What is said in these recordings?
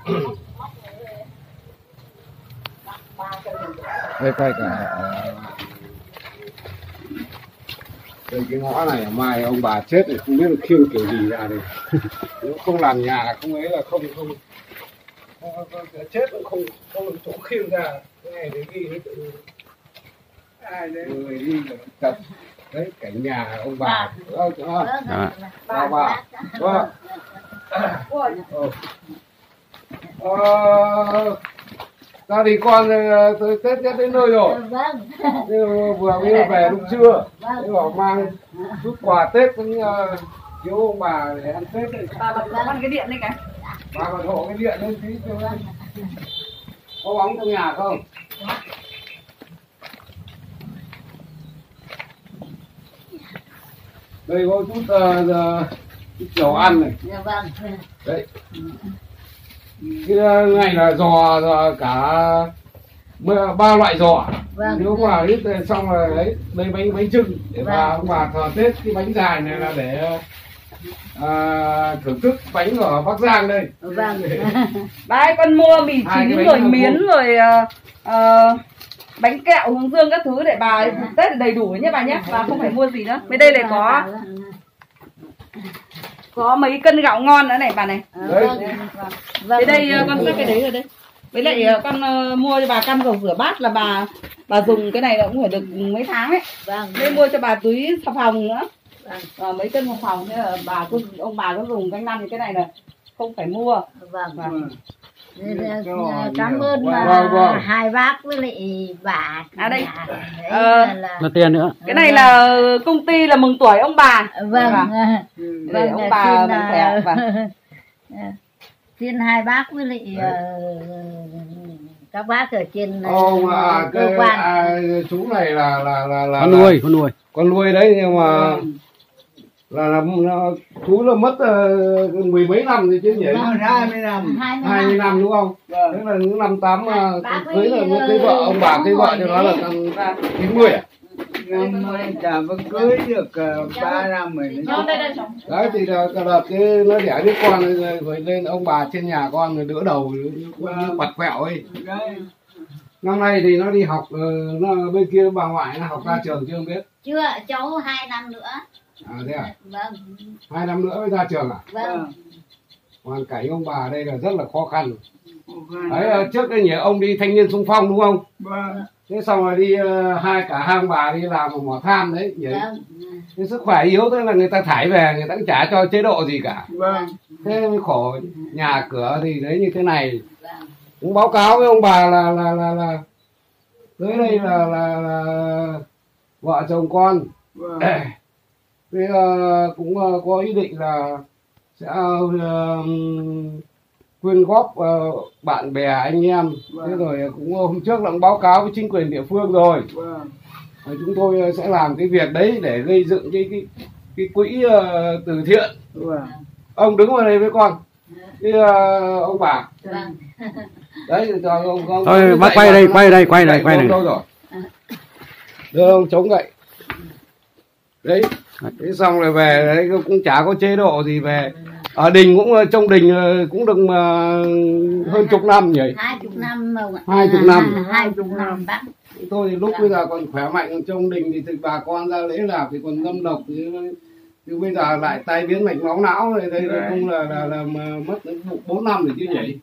Đây quay cả đây cái ngõ này mai ông bà chết thì không biết là khiêng kiểu gì ra đây. Nếu không làm nhà không ấy là không chết cũng không được chỗ khiêng ra. Cái này để ghi tự ai đấy người đi là tập đấy cảnh nhà ông bà ta thì con tới Tết đến nơi rồi. Vừa mới về lúc trưa thế bảo mang chút quà Tết với thiếu ông bà để ăn Tết này. Bà bật cái điện đi cái. Bà bật hộ cái điện lên tí cho em. Có bóng trong nhà không? Đây có chút dầu ăn này. Đấy. Cái này là giò cả 3 loại giò. Nếu mà ít xong rồi đấy, đây bánh chưng để ông bà thờ Tết. Cái bánh dài này là để thưởng thức bánh ở Bắc Giang đây. Đấy, con mua mì chính rồi miến rồi bánh kẹo hướng dương các thứ để bà Tết đầy đủ nhé bà nhé. Bà không phải mua gì nữa. Bên đây này có mấy cân gạo ngon nữa này bà này. Bên đây con xách cái đấy rồi đây. Với lại con mua cho bà căn dầu rửa bát là bà dùng cái này là cũng phải được mấy tháng ấy. Đây mua cho bà túi xà phòng nữa. Mấy cân xà phòng thế là ông bà có dùng canh năm thì cái này là không phải mua. Cảm ơn hai bác với lại bà. Đây là tiền nữa. cái này là công ty là mừng tuổi ông bà. Để ông bà mạnh khỏe. Xin hai bác với lại các bác ở trên cơ quan. Chú này là con nuôi đấy, nhưng mà là chú là mất 10 mấy năm rồi chứ nhỉ? 20 năm đúng không? Thế là những năm 8 cưới là mới cưới vợ, ông bà cưới vợ cho nó là năm 90 à? Năm chả vẫn cưới được 3 năm rồi. Đấy thì là cái nó đẻ đứa con rồi lên ông bà trên nhà con rồi đỡ đầu như quặt quẹo ấy. Năm nay thì nó đi học, nó bên kia bà ngoại nó học ra trường chưa không biết? Chưa, cháu 2 năm nữa. À thế à? Vâng. 2 năm nữa mới ra trường à? Vâng. Hoàn cảnh ông bà đây là rất là khó khăn. Đấy, trước đây nhỉ ông đi thanh niên xung phong đúng không? Vâng. Thế xong rồi đi cả hai ông bà đi làm ở mỏ than đấy nhỉ? Vâng. Thế sức khỏe yếu thế là người ta thải về, người ta cũng chả cho chế độ gì cả. Vâng. Thế mới khổ, nhà cửa thì đấy như thế này. Cũng báo cáo với ông bà là tới đây là vợ chồng con. Vâng. Thế cũng có ý định là sẽ quyên góp bạn bè anh em. Thế rồi cũng hôm trước là cũng báo cáo với chính quyền địa phương rồi. Chúng tôi sẽ làm cái việc đấy để gây dựng cái quỹ từ thiện. Ông đứng vào đây với con, cái ông bà. Đấy cho ông thôi bác quay đây đâu rồi, đưa ông chống gậy đấy. Thế xong rồi về đấy cũng chả có chế độ gì, về ở đình cũng trong đình cũng được hơn chục năm nhỉ? 20 năm rồi. 20 năm. 20 năm bác. Tôi thì lúc bây giờ còn khỏe mạnh, trong đình thì bà con ra lễ làm thì còn ngâm độc chứ bây giờ lại tai biến mạch máu não này, đây là không là mất đến 4 năm rồi chứ nhỉ?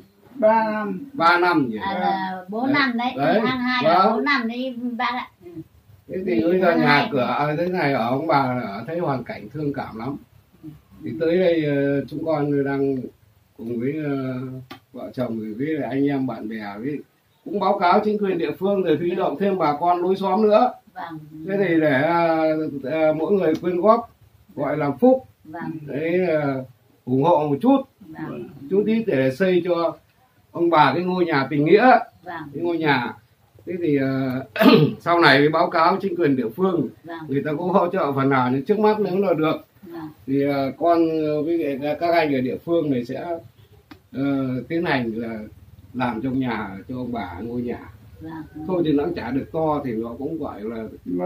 3 năm nhỉ? 4 năm đấy. Tháng 2 là 4 năm đấy bác ạ. Thế thì bây giờ nhà cửa thế này ở ông bà thấy hoàn cảnh thương cảm lắm. Thì tới đây chúng con đang cùng với vợ chồng với lại anh em bạn bè cũng báo cáo chính quyền địa phương rồi huy động thêm bà con lối xóm nữa. Thế thì để mỗi người quyên góp gọi là phúc, đấy ủng hộ một chút ít để xây cho ông bà cái ngôi nhà tình nghĩa, cái ngôi nhà. Thế thì sau này mới báo cáo chính quyền địa phương, người ta cũng hỗ trợ phần nào, nhưng trước mắt nếu là được thì con với các anh ở địa phương này sẽ tiến hành là làm trong nhà cho ông bà ngôi nhà. Thôi thì nó cũng chả được to thì nó cũng gọi là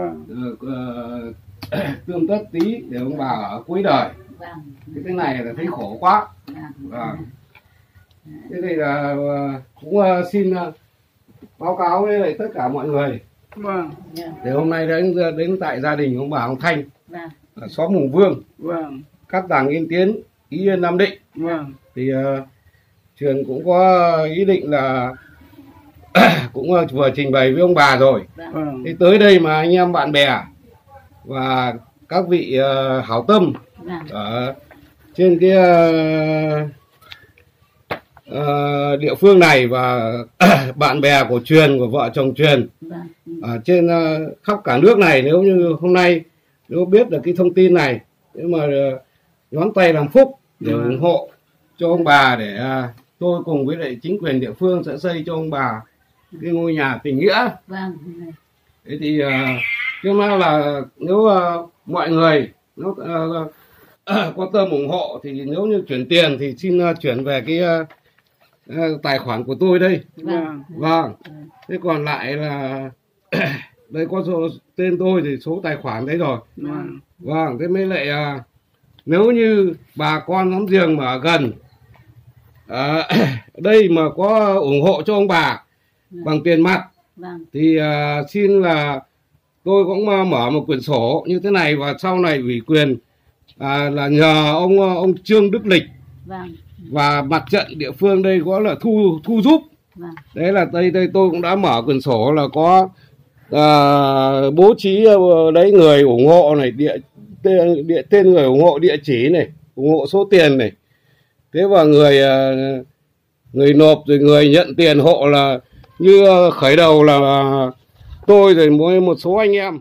tươm tất tí để ông bà ở cuối đời. Cái này là thấy khổ quá. Thế thì là cũng xin báo cáo với lại tất cả mọi người. Vâng. Để hôm nay đến tại gia đình ông bà ông Thanh, Vâng. ở xóm Hùng Vương, Vâng. Cát Tàng Yên Tiến, Ý Yên Nam Định. Vâng. Thì Truyền cũng có ý định là cũng vừa trình bày với ông bà rồi. Vâng. Thì tới đây mà anh em bạn bè và các vị hảo tâm ở trên cái địa phương này và bạn bè của Truyền, của vợ chồng Truyền ở trên khắp cả nước này, nếu như hôm nay nếu biết được cái thông tin này, nếu mà ngón tay làm phúc để ủng hộ cho ông bà, để tôi cùng với lại chính quyền địa phương sẽ xây cho ông bà cái ngôi nhà tình nghĩa. Thế thì nhưng mà là nếu mọi người nếu có tâm ủng hộ thì nếu như chuyển tiền thì xin chuyển về cái tài khoản của tôi đây. Vâng. Thế còn lại là đây có số tên tôi thì số tài khoản đấy rồi. Vâng. Thế mới lại nếu như bà con láng giềng mà ở gần đây mà có ủng hộ cho ông bà bằng tiền mặt thì xin là tôi cũng mở một quyển sổ như thế này, và sau này ủy quyền là nhờ ông Trương Đức Lịch và mặt trận địa phương đây có là thu giúp. Đấy là đây tôi cũng đã mở quyển sổ là có bố trí đấy người ủng hộ này, tên người ủng hộ, địa chỉ này, ủng hộ số tiền này. Thế và người nộp rồi người nhận tiền hộ là như khởi đầu là tôi rồi mỗi một số anh em.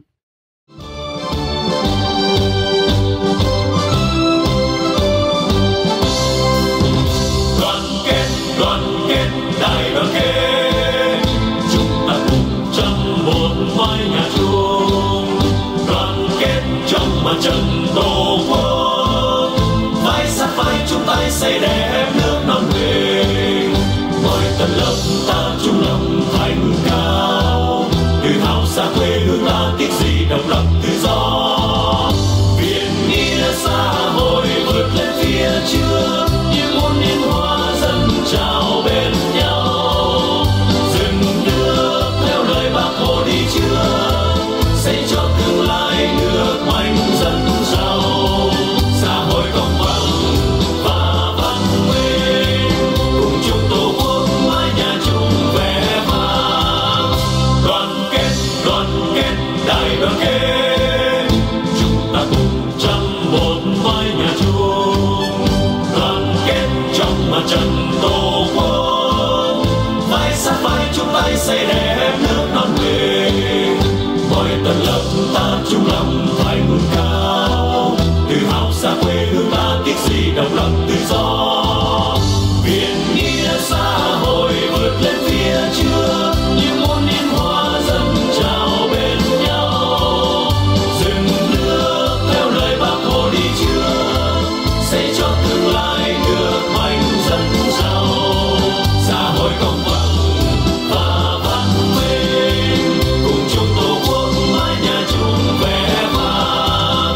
Đoàn kết, đại đoàn kết, chúng ta cùng trong một mái nhà chung. Đoàn kết trong mặt trận tổ quốc, vai sát vai chung tay xây đẹp nước non mình. Mọi tầng lớp ta chung lòng thành cao, tự hào xa quê hương ta tiếc gì độc lập tự do. Viện nghĩa xã hội vượt lên phía trước, như muôn niên hoa dâng trào bên nhau. Dừng nước theo lời Bác Hồ đi trước, xây cho tương lai nước mạnh dân giàu. Xã hội công bằng và văn minh, cùng chung tổ quốc mái nhà chung vẻ vang. Đoàn kết, đại đoàn kết, chúng ta cùng trong một mái nhà chung. Đoàn kết trong mặt trận tổ quốc, vai sát vai chung tay xây đẹp nước non mình. Mọi tầng lớp ta chung lòng thành cao, tự hào xa quê hương ta tiếc gì độc lập tự do. Viện nghĩa xã hội vượt lên phía trước, như muôn niên hoa dâng trào bên nhau. Dừng nước theo lời Bác Hồ đi trước, xây cho tương lai nước mạnh dân giàu. Xã hội công bằng và văn minh, cùng chung tổ quốc mái nhà chung vẻ vang.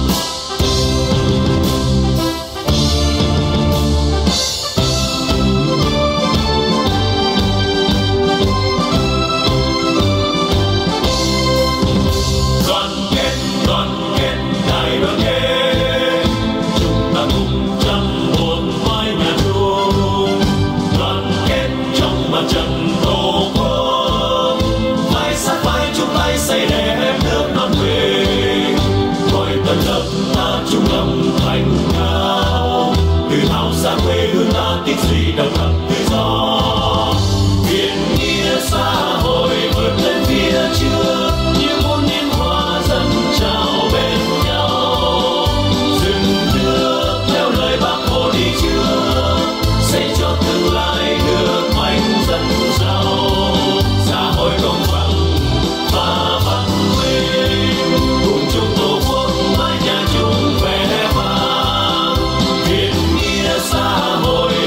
Đoàn kết, đại đoàn kết, chúng ta cùng trong một mái nhà chung. Đoàn kết trong mặt trận tổ quốc, vai sát vai chung tay xây đẹp nước non mình. Mọi tầng lớp ta chung lòng thành cao, tự hào xa quê hương ta tiếc gì độc lập tự do. Viện nghĩa xã hội vượt lên phía trước, như muôn niên hoa dâng trào bên nhau. Dừng nước theo lời Bác Hồ đi trước, xây cho tương lai nước mạnh dân giàu. Xã hội công bằng và văn minh, cùng chung tổ quốc mái nhà chung vẻ vang. Viện nghĩa xã hội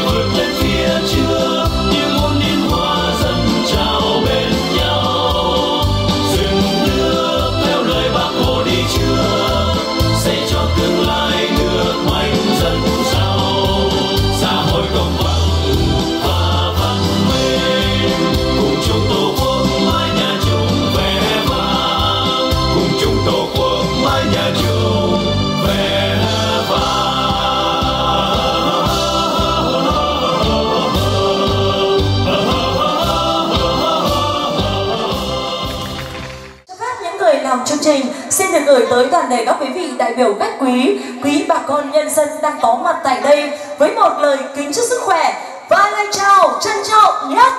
gửi tới toàn thể các quý vị đại biểu khách quý bà con nhân dân đang có mặt tại đây với một lời kính chúc sức khỏe và lời chào trân trọng nhất.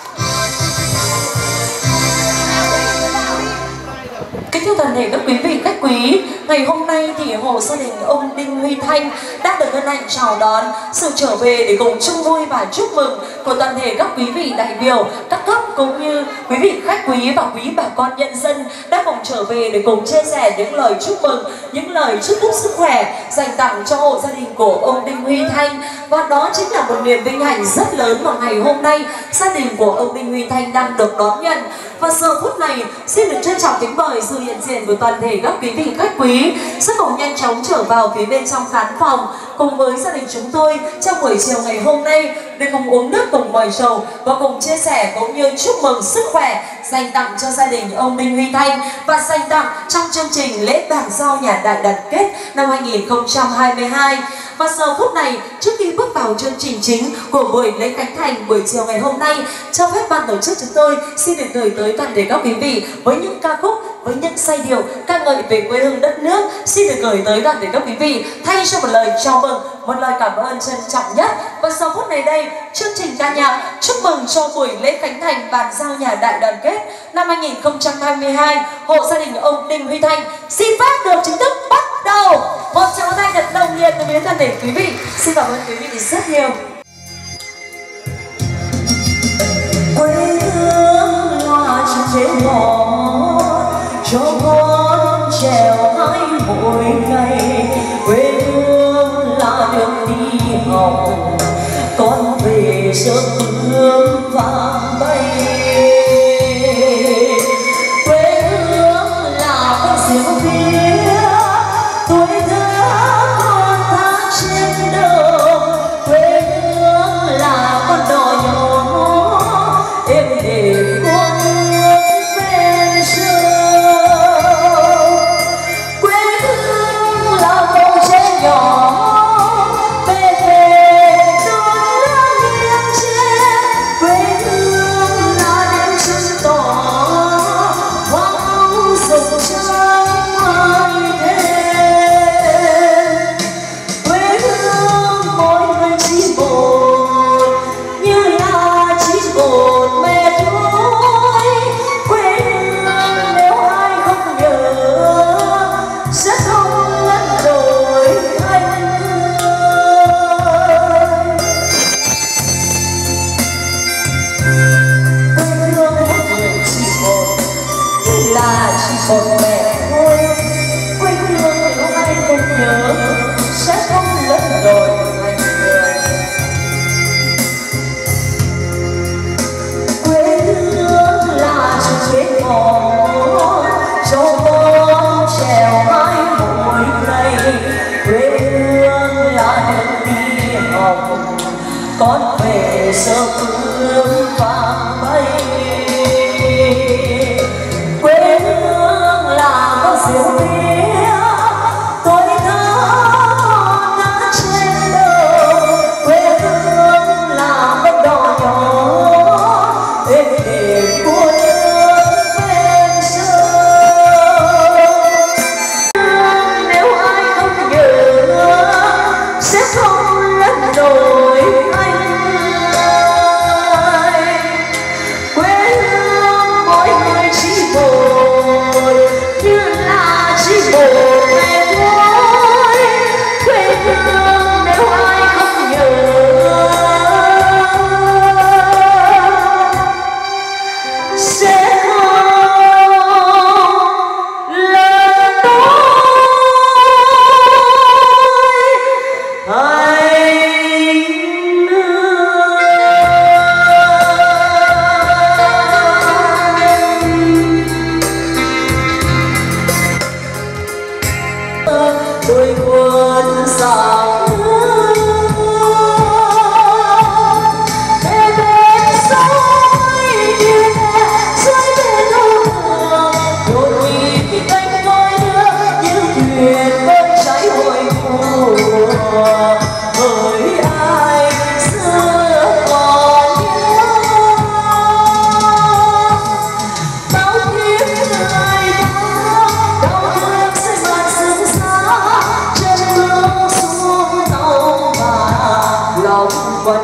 Kính thưa toàn thể các quý vị khách quý, ngày hôm nay thì hộ gia đình ông Đinh Huy Thanh đang được hân hạnh chào đón sự trở về để cùng chung vui và chúc mừng của toàn thể các quý vị đại biểu các cấp cũng như quý vị khách quý và quý bà con nhân dân đang cùng trở về để cùng chia sẻ những lời chúc mừng, những lời chúc phúc sức khỏe dành tặng cho hộ gia đình của ông Đinh Huy Thanh. Và đó chính là một niềm vinh hạnh rất lớn mà ngày hôm nay gia đình của ông Đinh Huy Thanh đang được đón nhận. Và giờ phút này xin được trân trọng kính mời sự hiện diện của toàn thể các quý vị khách quý sẽ cùng nhanh chóng trở vào phía bên trong khán phòng cùng với gia đình chúng tôi trong buổi chiều ngày hôm nay để cùng uống nước, cùng mời trầu và cùng chia sẻ cũng như chúc mừng sức khỏe dành tặng cho gia đình ông Đinh Huy Thanh và dành tặng trong chương trình lễ bàn giao nhà đại đoàn kết năm 2022. Và giờ phút này, trước khi bước vào chương trình chính của buổi lễ khánh thành buổi chiều ngày hôm nay, cho phép ban tổ chức chúng tôi xin được gửi tới toàn thể các quý vị với những ca khúc, với những giai điệu ca ngợi về quê hương đất nước, xin được gửi tới toàn thể các quý vị thay cho một lời chào mừng, một lời cảm ơn trân trọng nhất. Và giờ phút này đây, chương trình ca nhạc chúc mừng cho buổi lễ khánh thành bàn giao nhà đại đoàn kết năm 2022, hộ gia đình ông Đinh Huy Thanh xin phép được chính thức bắt đầu. Một tràng tay thật nồng nhiệt từ phía toàn thể quý vị. Xin cảm ơn quý vị rất nhiều. Quê hương là chiếc chế ngọt cho con trèo hái mỗi ngày. Quê hương là đường đi học, con về sớm hương vàng bay. Quê hương là con diều phía tuổi thơ con tháng trên đầu. Quê hương là con đò nhỏ êm đềm con nước ven sông. Quê hương là bầu trời nhỏ về đón lá nghiêng trên. Quê hương là đêm trăng tỏ hoa áo rực trắng mai đêm. Quê hương mỗi người chỉ một như là chỉ một mẹ thôi. Quê hương nếu ai không nhớ sẽ không ngăn đổi anh ơi. Quê hương mỗi người chỉ một như là chỉ một mẹ thôi. Quê hương nếu ai không nhớ sẽ không lẫn đổi anh ơi. Quê hương là chiếc chế ngọt cho con trèo hái mỗi ngày. Quê hương là đường đi học, con về sớm hương vàng bay. Quê hương là con diều phía tuổi thơ con đã trên đầu. Quê hương là con đò nhỏ êm đềm của nước ven sông. Nếu ai không nhớ sẽ không lẫn đổi anh ơi. Quê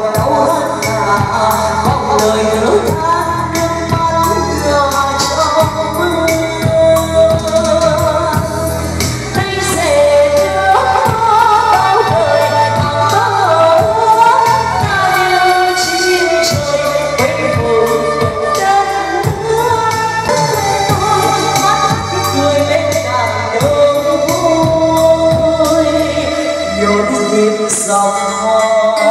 buồn đau hơn cả vọng lời nhớ than nước mắt nhỏ trong mưa. Nay sẽ nhớ bao đời thầm mơ ta như chim trời quay hồn đất nước. Mắt cười bên đàn đông vui nhộn nhịp dòng hoa.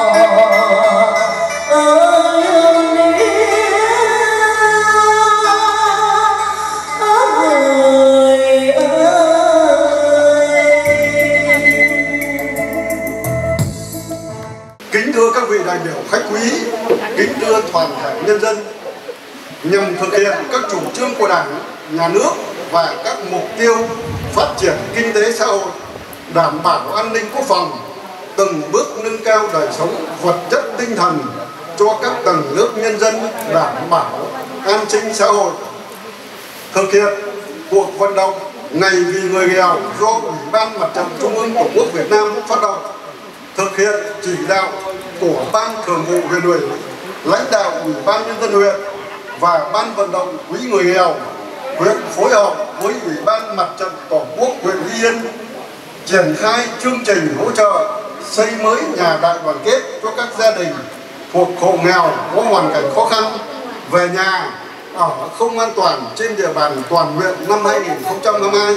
Kính thưa các vị đại biểu khách quý, kính thưa toàn thể nhân dân, nhằm thực hiện các chủ trương của Đảng, Nhà nước và các mục tiêu phát triển kinh tế xã hội, đảm bảo an ninh quốc phòng, từng bước nâng cao đời sống vật chất tinh thần cho các tầng lớp nhân dân, đảm bảo an sinh xã hội. Thực hiện cuộc vận động Ngày vì người nghèo do Ủy ban Mặt trận Trung ương Tổ quốc Việt Nam phát động, thực hiện chỉ đạo của Ban Thường vụ huyện ủy, lãnh đạo Ủy ban Nhân dân huyện và Ban vận động quỹ người nghèo huyện phối hợp với Ủy ban Mặt trận Tổ quốc huyện Lý Yên triển khai chương trình hỗ trợ xây mới nhà đại đoàn kết cho các gia đình thuộc hộ nghèo có hoàn cảnh khó khăn về nhà ở không an toàn trên địa bàn toàn huyện năm 2022.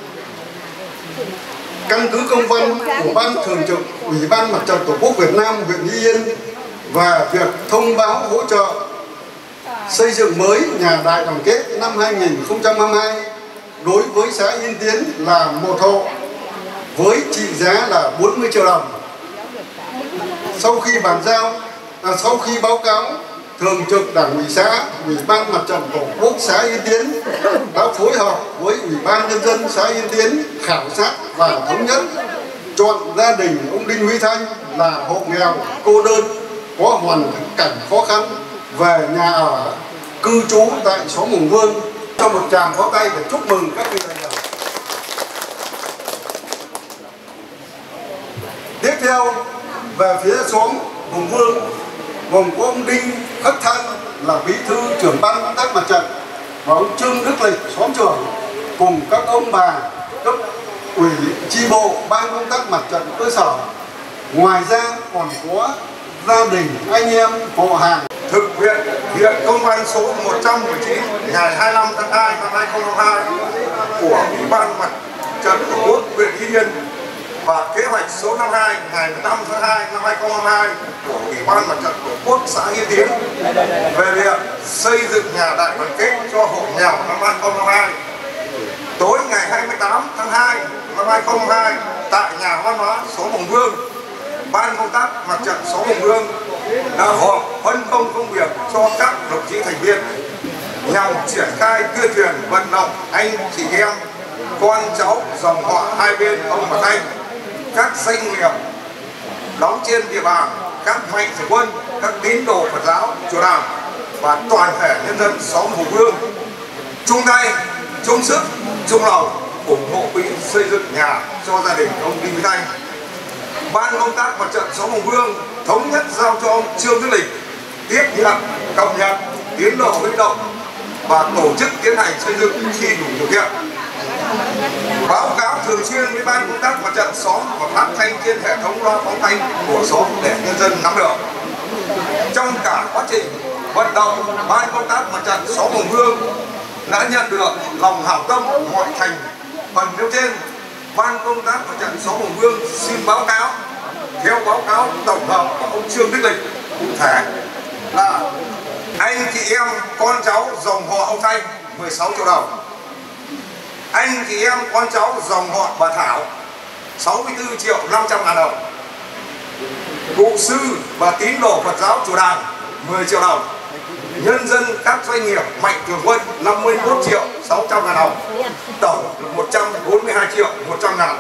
Căn cứ công văn của Ban Thường trực Ủy ban Mặt trận Tổ quốc Việt Nam huyện Lý Yên và việc thông báo hỗ trợ xây dựng mới nhà đại đoàn kết năm 2022 đối với xã Yên Tiến là một hộ với trị giá là 40 triệu đồng. Sau khi báo cáo Thường trực Đảng ủy xã, Ủy ban Mặt trận Tổ quốc xã Yên Tiến đã phối hợp với Ủy ban Nhân dân xã Yên Tiến khảo sát và thống nhất chọn gia đình ông Đinh Huy Thanh là hộ nghèo cô đơn có hoàn cảnh khó khăn về nhà ở cư trú tại xóm Hùng Vương. Cho một tràng pháo tay để chúc mừng các vị đại biểu. Tiếp theo về phía xóm Hùng Vương gồm có ông Đinh Khắc Thanh là bí thư trưởng ban công tác mặt trận và ông Trương Đức Lịch xóm trưởng cùng các ông bà cấp ủy chi bộ ban công tác mặt trận cơ sở. Ngoài ra còn có gia đình anh em họ hàng thực hiện công văn số 119 ngày 25 tháng 2 năm 2022 của Ủy ban Mặt trận Tổ quốc huyện Lý Yên và kế hoạch số 52 ngày 15 tháng 2 năm 2022 của Ủy ban Mặt trận Tổ quốc xã Yên Tiến về việc xây dựng nhà đại đoàn kết cho hộ nghèo năm 2022. Tối ngày 28 tháng 2 năm 2022 tại nhà văn hóa xóm Hùng Vương, Ban công tác Mặt trận xóm Hùng Vương đã họp phân công công việc cho các đồng chí thành viên nhằm triển khai tuyên truyền vận động anh chị em, con cháu, dòng họ hai bên ông bà Thanh, các doanh nghiệp đóng trên địa bàn, các mạnh thường quân, các tín đồ Phật giáo, chùa Đàm và toàn thể nhân dân xóm Hùng Vương chung tay, chung sức, chung lòng ủng hộ quỹ xây dựng nhà cho gia đình ông Đinh Huy Thanh. Ban công tác Mặt trận xóm Hùng Vương thống nhất giao cho ông Trương Đức Lịch tiếp nhận, cập nhật tiến độ huy động và tổ chức tiến hành xây dựng khi đủ điều kiện. Báo cáo thường xuyên với Ban công tác Mặt trận xóm và phát thanh trên hệ thống loa phóng thanh của xóm để nhân dân nắm được. Trong cả quá trình vận động, Ban công tác Mặt trận xóm Hùng Vương đã nhận được lòng hảo tâm mọi thành phần nêu trên. Ban công tác Mặt trận xóm Hùng Vương xin báo cáo theo báo cáo tổng hợp của ông Trương Đức Lịch cụ thể là anh chị em con cháu dòng họ ông Thanh 16 triệu đồng, anh chị em con cháu dòng họ bà Thảo 64 triệu 500 ngàn đồng, cụ sư và tín đồ Phật giáo chùa Đàm 10 triệu đồng, nhân dân các doanh nghiệp mạnh thường quân 51 triệu 600 ngàn đồng, tổng 142 triệu 100 ngàn.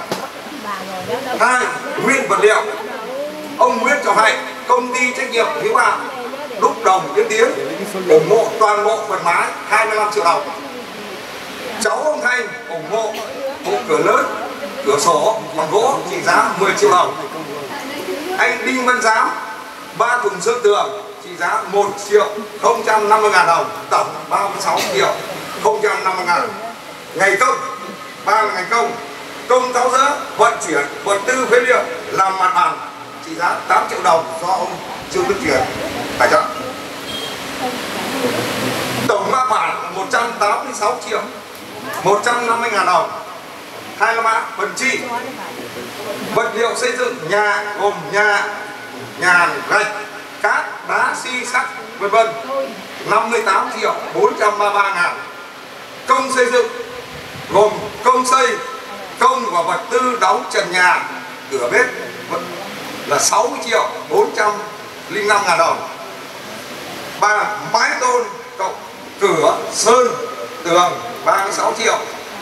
2. Nguyên vật liệu, ông Nguyễn Trọng Hạnh, công ty trách nhiệm hữu hạn Đúc Đồng Yên Tiến ủng hộ toàn bộ phần mái 25 triệu đồng. Cháu ông Thanh ủng hộ bộ cửa lớn, cửa sổ bằng gỗ trị giá 10 triệu đồng. Anh Đinh Văn Giám, 3 thùng sơn tường trị giá 1.050.000 đồng, tổng 36.050.000. Ngày công, 3 là ngày công tháo dỡ, vận chuyển vật tư phế liệu, làm mặt bằng trị giá 8 triệu đồng do ông Trương Đức Truyền tài trợ. Tổng mã bản 186.150.000 đồng. 2 là mã phần chi. Vật liệu xây dựng nhà gồm nhà gạch, cát, đá, xi sắt v.v. 58.433.000. Công xây dựng gồm công xây, công và vật tư đóng trần nhà, cửa bếp là 60.405.000 đồng. 3 mái tôn cộng cửa sơn tường 36 triệu.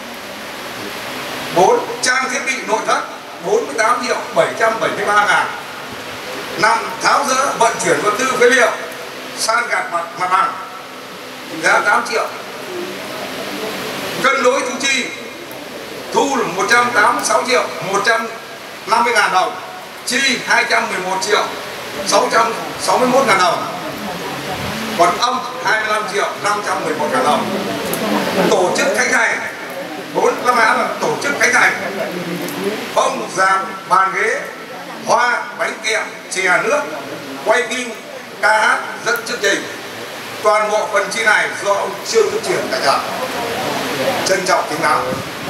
4 trang thiết bị nội thất 48.773.000. 5 tháo dỡ vận chuyển vật tư phế liệu, san gạt mặt bằng giá 8 triệu. Cân đối thu chi, thu là 186.150.000 đồng, chi 211.661.000 đồng, còn âm 25.511.000 đồng. Tổ chức khánh thành 4 là tổ chức khánh thành bông, rạp, bàn ghế, hoa, bánh kẹo, chè nước, quay phim, ca hát, dẫn chương trình. Toàn bộ phần chi này do ông Trương Đức Truyền tài trợ. Trân trọng kính chào.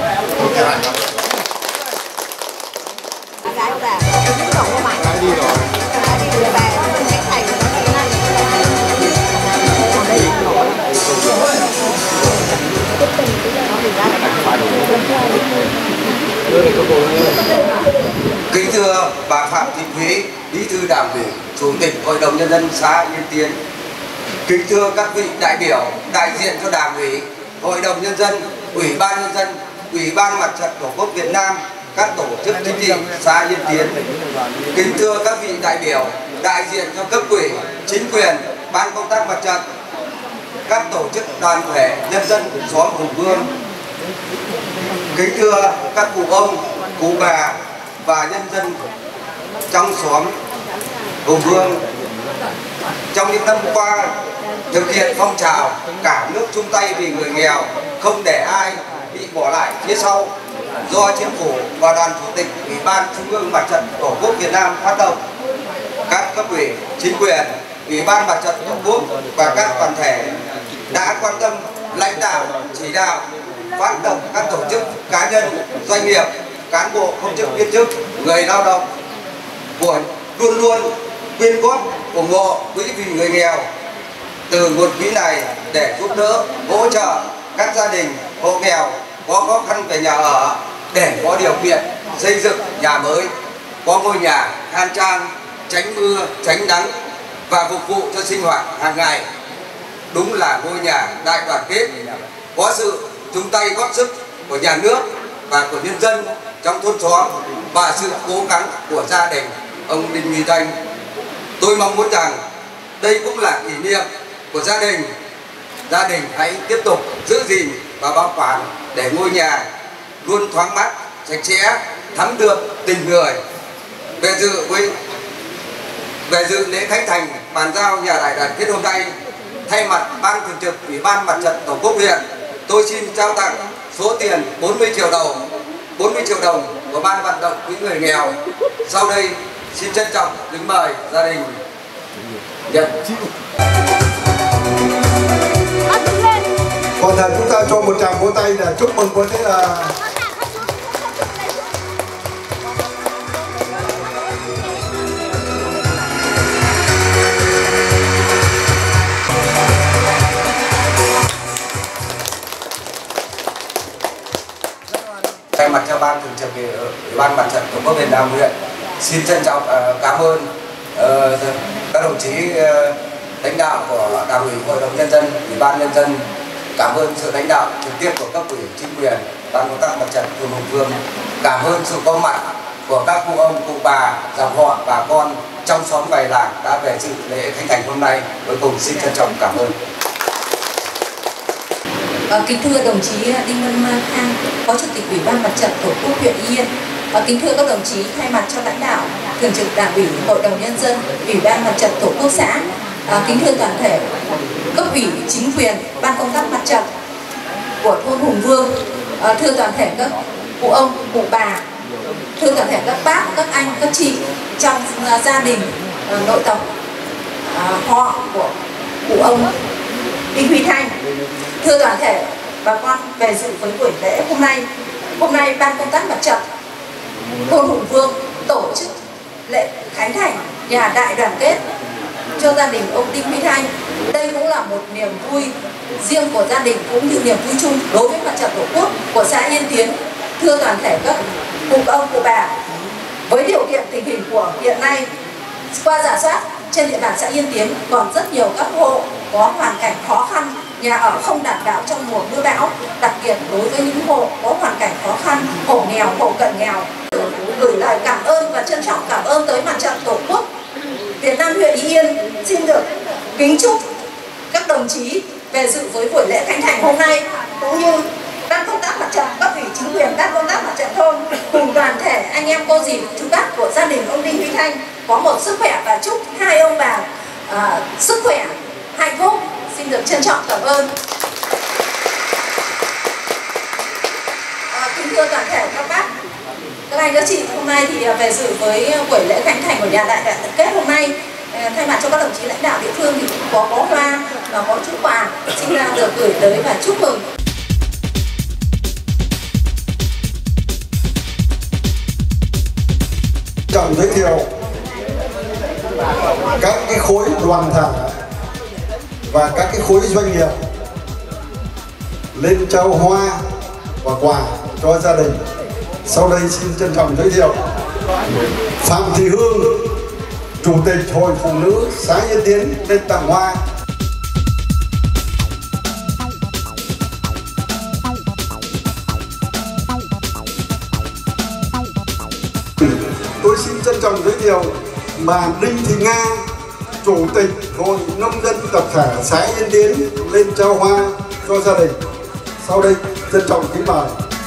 Kính thưa bà Phạm Thị Quý, Bí thư Đảng ủy, Chủ tịch Hội đồng Nhân dân xã Yên Tiến. Kính thưa các vị đại biểu đại diện cho Đảng ủy, Hội đồng Nhân dân, Ủy ban Nhân dân, Ủy ban Mặt trận Tổ quốc Việt Nam, các tổ chức chính trị xã Yên Tiến. Kính thưa các vị đại biểu đại diện cho cấp ủy, chính quyền, ban công tác mặt trận, các tổ chức đoàn thể nhân dân của xóm Hùng Vương. Kính thưa các cụ ông, cụ bà và nhân dân trong xóm Hùng Vương. Trong những năm qua, thực hiện phong trào cả nước chung tay vì người nghèo, không để ai bị bỏ lại phía sau, do Chính phủ và Đoàn Chủ tịch Ủy ban Trung ương Mặt trận Tổ quốc Việt Nam phát động, các cấp ủy, chính quyền, Ủy ban Mặt trận Tổ quốc và các đoàn thể đã quan tâm lãnh đạo, chỉ đạo, phát động các tổ chức, cá nhân, doanh nghiệp, cán bộ, công chức, viên chức, người lao động của luôn luôn quyên góp ủng hộ quỹ vì người nghèo. Từ nguồn quỹ này để giúp đỡ, hỗ trợ các gia đình hộ nghèo có khó khăn về nhà ở để có điều kiện xây dựng nhà mới, có ngôi nhà khang trang, tránh mưa, tránh nắng và phục vụ cho sinh hoạt hàng ngày. Đúng là ngôi nhà đại đoàn kết, có sự chung tay góp sức của nhà nước và của nhân dân trong thôn xóm và sự cố gắng của gia đình ông Đinh Huy Thanh. Tôi mong muốn rằng đây cũng là kỷ niệm của gia đình. Gia đình hãy tiếp tục giữ gìn và bảo quản để ngôi nhà luôn thoáng mát, sạch sẽ, thắm đượm tình người. Về dự lễ khánh thành bàn giao nhà đại đoàn kết hôm nay, thay mặt Ban Thường trực Ủy ban Mặt trận Tổ quốc huyện, tôi xin trao tặng số tiền 40 triệu đồng của Ban vận động quỹ người nghèo. Sau đây xin trân trọng kính mời gia đình nhận. Còn chúng ta cho một tràng vỗ tay để chúc mừng có thế là thay mặt cho Ban Thường trực Ủy ban Mặt trận Tổ quốc Việt Nam huyện, xin trân trọng cảm ơn các đồng chí lãnh đạo của Đảng ủy, Hội đồng Nhân dân, Ủy ban Nhân dân. Cảm ơn sự lãnh đạo trực tiếp của cấp ủy, chính quyền, ban công tác mặt trận phường Hùng Vương. Cảm ơn sự có mặt của các cụ ông, cụ bà, dòng họ, bà con trong xóm vài làng đã về dự lễ khánh thành hôm nay. Cuối cùng xin trân trọng cảm ơn. Kính thưa đồng chí Đinh Văn Khang, Phó Chủ tịch Ủy ban Mặt trận Tổ quốc huyện Yên. Kính thưa các đồng chí, thay mặt cho lãnh đạo Thường trực Đảng ủy, Hội đồng Nhân dân, Ủy ban Mặt trận Tổ quốc xã, kính thưa toàn thể cấp ủy, chính quyền, ban công tác mặt trận của thôn Hùng Vương, thưa toàn thể các cụ ông, cụ bà, thưa toàn thể các bác, các anh, các chị trong gia đình, nội tộc, họ của cụ ông Đinh Huy Thanh, thưa toàn thể bà con về dự với buổi lễ hôm nay. Hôm nay ban công tác mặt trận thôn Hùng Vương tổ chức lễ khánh thành nhà đại đoàn kết cho gia đình ông Đinh Huy Thanh. Đây cũng là một niềm vui riêng của gia đình cũng như niềm vui chung đối với mặt trận Tổ quốc của xã Yên Tiến. Thưa toàn thể các cụ ông, cụ bà, với điều kiện tình hình của hiện nay, qua rà soát trên địa bàn xã Yên Tiến còn rất nhiều các hộ có hoàn cảnh khó khăn, nhà ở không đảm bảo trong mùa mưa bão, đặc biệt đối với những hộ có hoàn cảnh khó khăn, hộ nghèo, hộ cận nghèo. Gửi lời cảm ơn và trân trọng cảm ơn tới mặt trận Tổ quốc Việt Nam huyện Ý Yên. Xin được kính chúc các đồng chí về dự với buổi lễ khánh thành hôm nay, cũng như ban công tác mặt trận cấp ủy chính quyền, ban công tác mặt trận thôn cùng toàn thể anh em cô dì chú bác của gia đình ông Đinh Huy Thanh có một sức khỏe, và chúc hai ông bà sức khỏe, hạnh phúc. Xin được trân trọng cảm ơn. Kính thưa toàn thể các bác, các anh các chị, hôm nay thì về dự với buổi lễ khánh thành của nhà đại đoàn kết hôm nay, thay mặt cho các đồng chí lãnh đạo địa phương thì cũng có bó hoa và có chút quà xin được gửi tới và chúc mừng. Trọng giới thiệu các cái khối đoàn thể và các cái khối doanh nghiệp lên trao hoa và quà cho gia đình. Sau đây xin trân trọng giới thiệu Phạm Thị Hương, Chủ tịch Hội Phụ nữ xã Yên Tiến lên tặng hoa. Tôi xin trân trọng giới thiệu bà Đinh Thị Nga, Chủ tịch Hội Nông dân tập thể xã Yên Tiến lên trao hoa cho gia đình. Sau đây trân trọng kính mời.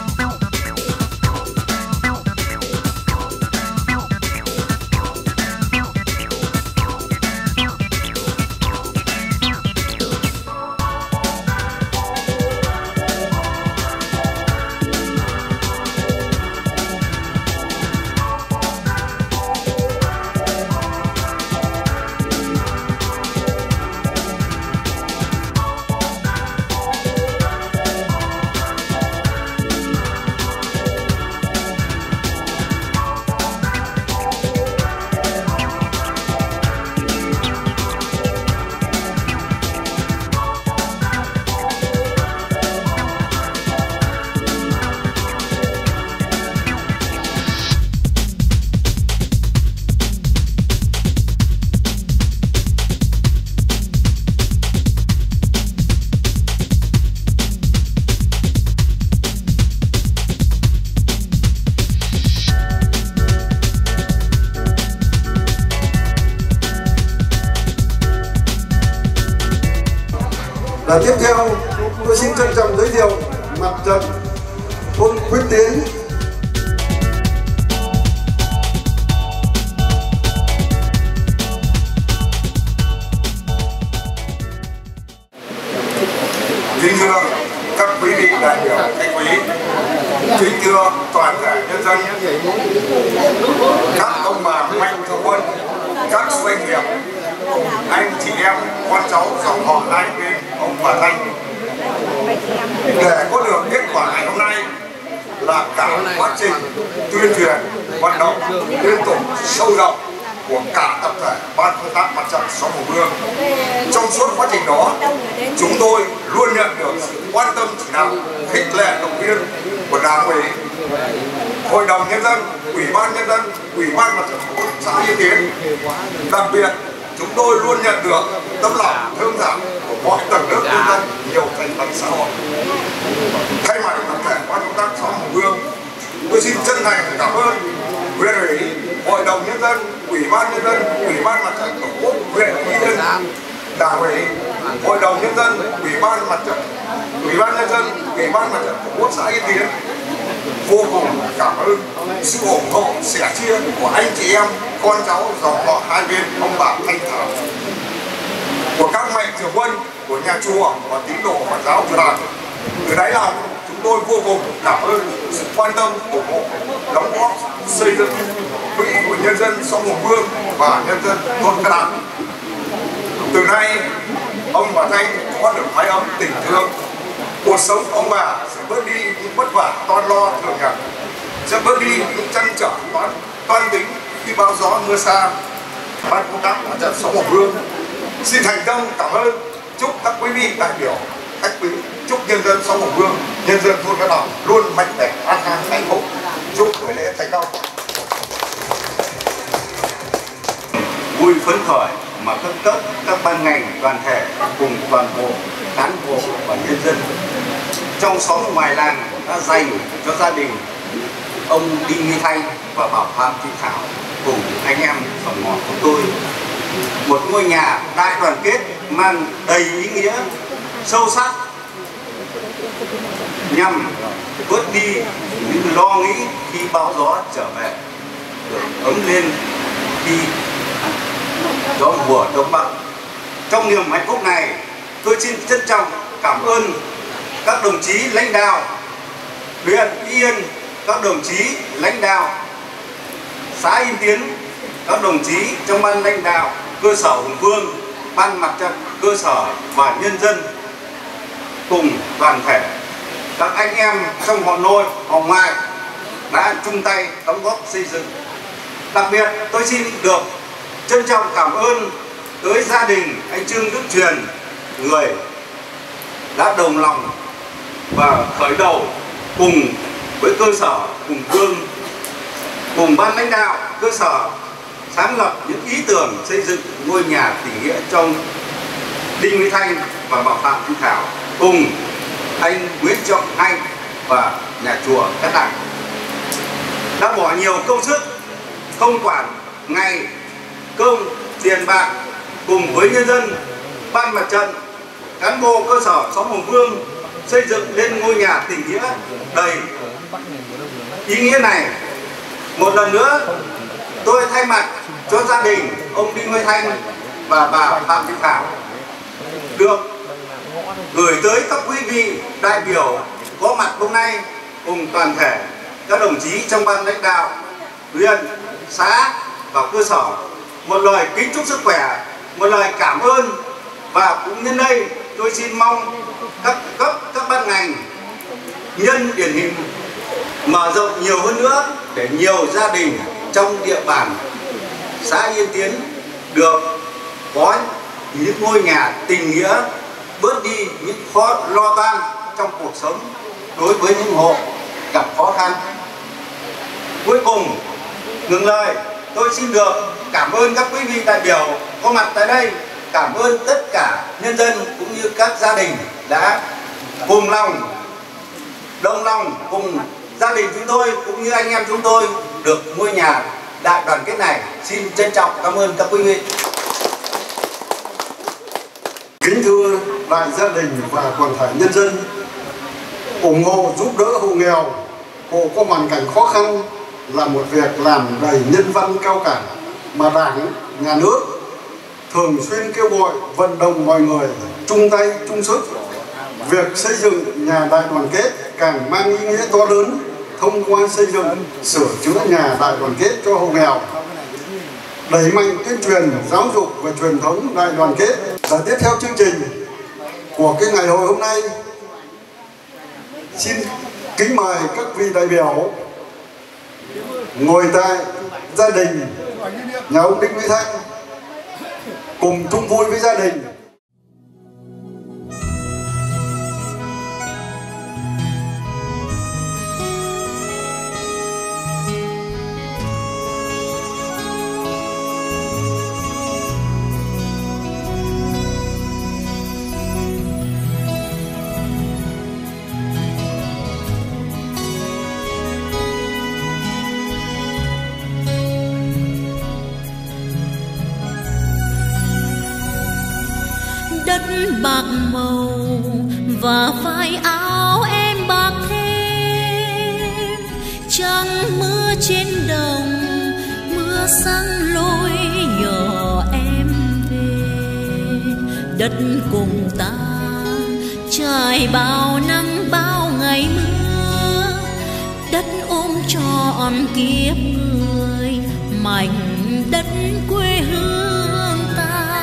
Và tiếp theo tôi xin trân trọng giới thiệu mặt trận thôn Quyết Tiến. Kính thưa các quý vị đại biểu khách quý, kính thưa toàn thể nhân dân, các ông bà mạnh thường quân, các doanh nghiệp, anh chị em, con cháu dòng họ Lai bên ông bà Thanh. Để có được kết quả ngày hôm nay là cả quá trình tuyên truyền, vận động liên tục sâu rộng của cả tập thể ban công tác mặt trận xóm Hùng Vương. Trong suốt quá trình đó, chúng tôi luôn nhận được sự quan tâm chỉ đạo, khích lệ động viên của Đảng ủy, Hội đồng Nhân dân, Ủy ban Nhân dân, Ủy ban Mặt trận Tổ quốc xã Yên Tiến. Đặc biệt, chúng tôi luôn nhận được tấm lòng thương cảm của mọi tầng lớp nhân dân, nhiều thành phần xã hội. Thay mặt tập thể ban công tác xóm Hùng Vương, tôi xin chân thành cảm ơn huyện ủy, Hội đồng Nhân dân, Ủy ban Nhân dân, Ủy ban Mặt trận Tổ quốc huyện Ý Yên, Đảng ủy, Hội đồng Nhân dân, Ủy ban Nhân dân, Ủy ban Mặt trận Tổ quốc xã Yên Tiến, vô cùng cảm ơn sự ủng hộ sẻ chia của anh chị em, con cháu dòng họ hai bên ông bà Thanh Thảo, của các mạnh thường quân của nhà chùa và tín đồ Phật giáo Chùa Đàn. Từ đáy lòng chúng tôi vô cùng cảm ơn sự quan tâm, ủng hộ, đóng góp xây dựng quỹ của nhân dân xóm Hùng Vương và nhân dân thôn Cái Đàn. Từ nay ông bà Thanh có được mái ấm tình thương, cuộc sống ông bà sẽ bớt đi những vất vả toan lo thường nhật, sẽ bớt đi những trăn trở toan tính khi bão gió mưa xa. Ban công tác mặt trận xóm Hùng Vương xin thành tâm cảm ơn, chúc các quý vị đại biểu, khách quý, chúc nhân dân xóm Hùng Vương, nhân dân thôn Cái Đàn luôn mạnh khỏe, an khang, hạnh phúc. Chúc buổi lễ thành công. Vui phấn khởi mà các cấp, các ban ngành, đoàn thể cùng toàn bộ cán bộ và nhân dân trong xóm ngoài làng đã dành cho gia đình ông Đinh Huy Thanh và bà Phạm Thị Thảo cùng anh em dòng họ của tôi một ngôi nhà đại đoàn kết mang đầy ý nghĩa sâu sắc nhằm bớt đi những lo nghĩ khi bão gió trở về, được ấm lên khi gió mùa đông bắc. Trong niềm hạnh phúc này, tôi xin trân trọng cảm ơn các đồng chí lãnh đạo huyện Yên, các đồng chí lãnh đạo xã Yên Tiến, các đồng chí trong ban lãnh đạo cơ sở Hùng Vương, ban mặt trận cơ sở và nhân dân cùng toàn thể các anh em trong họ nội, họ ngoại đã chung tay đóng góp xây dựng. Đặc biệt tôi xin được trân trọng cảm ơn tới gia đình anh Trương Đức Truyền, người đã đồng lòng và khởi đầu cùng với cơ sở Hùng Vương, cùng ban lãnh đạo cơ sở sáng lập những ý tưởng xây dựng ngôi nhà tình nghĩa trong Đinh Huy Thanh và bà Phạm Thị Thảo, cùng anh Nguyễn Trọng Anh và nhà chùa Cái Đàn đã bỏ nhiều công sức, không quản ngày công tiền bạc cùng với nhân dân, ban mặt trận, cán bộ cơ sở xóm Hùng Vương xây dựng lên ngôi nhà tình nghĩa đầy ý nghĩa này. Một lần nữa tôi thay mặt cho gia đình ông Đinh Huy Thanh và bà Phạm Thị Thảo được gửi tới các quý vị đại biểu có mặt hôm nay cùng toàn thể các đồng chí trong ban lãnh đạo huyện, xã và cơ sở một lời kính chúc sức khỏe, một lời cảm ơn, và cũng nhân đây tôi xin mong các cấp, các ban ngành nhân điển hình mở rộng nhiều hơn nữa để nhiều gia đình trong địa bàn xã Yên Tiến được có những ngôi nhà tình nghĩa, bớt đi những lo toan trong cuộc sống đối với những hộ gặp khó khăn. Cuối cùng, ngừng lời, tôi xin được cảm ơn các quý vị đại biểu có mặt tại đây, cảm ơn tất cả nhân dân cũng như các gia đình đã cùng lòng, đồng lòng cùng gia đình chúng tôi cũng như anh em chúng tôi được ngôi nhà đại đoàn kết này. Xin trân trọng cảm ơn các quý vị. Kính thưa đại gia đình và toàn thể nhân dân, ủng hộ giúp đỡ hộ nghèo, hộ có hoàn cảnh khó khăn là một việc làm đầy nhân văn cao cả mà Đảng, Nhà nước thường xuyên kêu gọi vận động mọi người chung tay chung sức. Việc xây dựng nhà đại đoàn kết càng mang ý nghĩa to lớn thông qua xây dựng, sửa chữa nhà đại đoàn kết cho hộ nghèo, đẩy mạnh tuyên truyền giáo dục về truyền thống đại đoàn kết. Và tiếp theo chương trình của cái ngày hội hôm nay, xin kính mời các vị đại biểu ngồi tại gia đình nhà ông Đinh Huy Thanh cùng chung vui với gia đình. Đất bạc màu và vai áo em bạc thêm, trên đồng, mưa sang lối nhỏ em về. Đất cùng ta trải bao nắng bao ngày mưa, đất ôm trọn kiếp người, mảnh đất quê hương ta.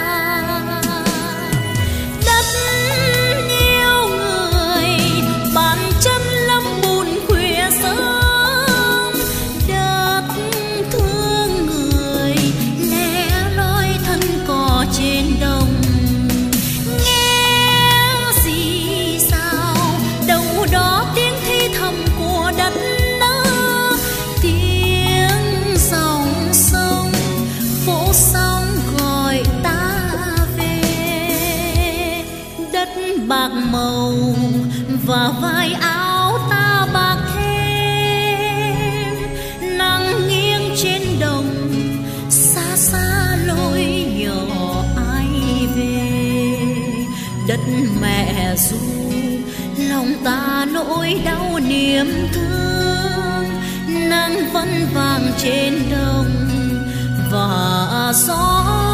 Đất yêu người bàn chân lấm bùn khuya sớm, đất thương người lẻ loi thân cỏ trên đồng. Nghe gì sao đâu đó tiếng thi thầm của đất nỡ, tiếng dòng sông phố sóng gọi ta về. Đất bạc màu và vai áo ta bạc thêm, nắng nghiêng trên đồng xa xa lối nhỏ ai về. Đất mẹ ru lòng ta nỗi đau niềm thương, nắng vẫn vàng trên đồng và gió